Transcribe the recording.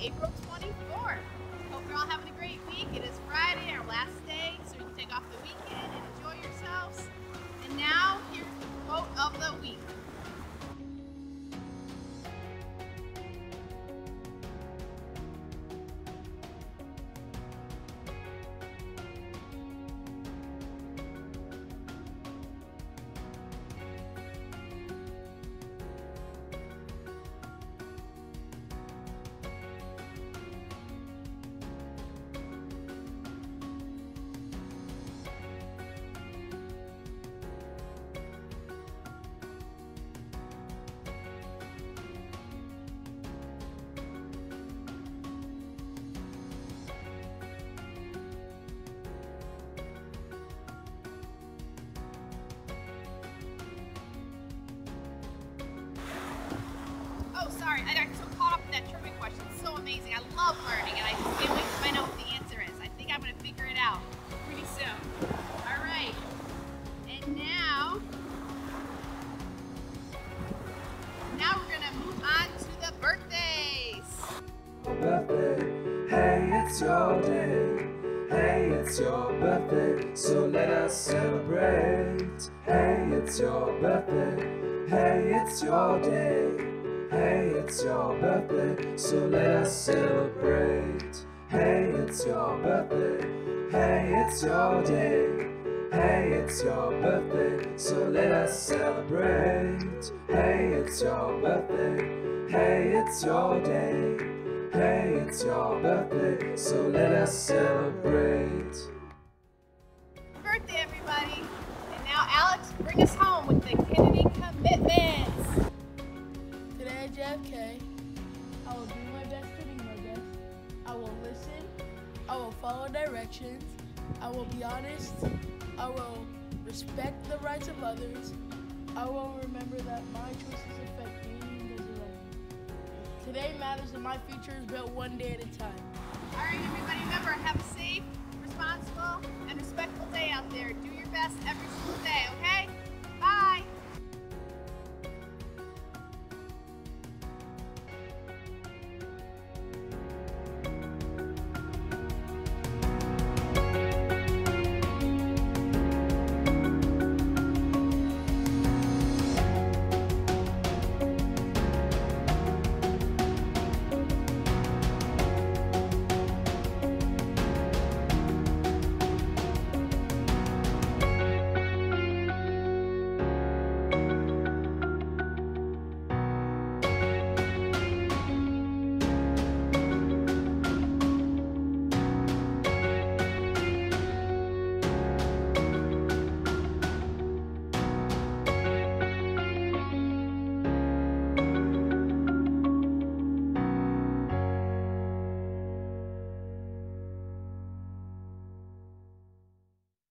April 24th. Hope you're all having a great week. It is Friday, our last day, so you can take off the weekend and enjoy yourselves. And now, here's the quote of the week. Sorry, I got so caught up in that trivia question. It's so amazing. I love learning, and I just can't wait to find out what the answer is. I think I'm going to figure it out pretty soon. All right. And now we're going to move on to the birthdays. Birthday, hey, it's your day. Hey, it's your birthday, so let us celebrate. Hey, it's your birthday. Hey, it's your day. Hey, it's your birthday, so let us celebrate. Hey, it's your birthday. Hey, it's your day. Hey, it's your birthday, so let us celebrate. Hey, it's your birthday. Hey, it's your day. Hey, it's your birthday, so let us celebrate. Birthday, everybody. And now, Alex, bring us home with the Kennedy commitments. Today at JFK, I will do my best to be my best. I will listen. I will follow directions. I will be honest. I will respect the rights of others. I will remember that my choices affect me and those around me. Today matters and my future is built one day at a time. All right, everybody, remember, have a safe, responsible, and respectful day out there. Do your best every single day, okay?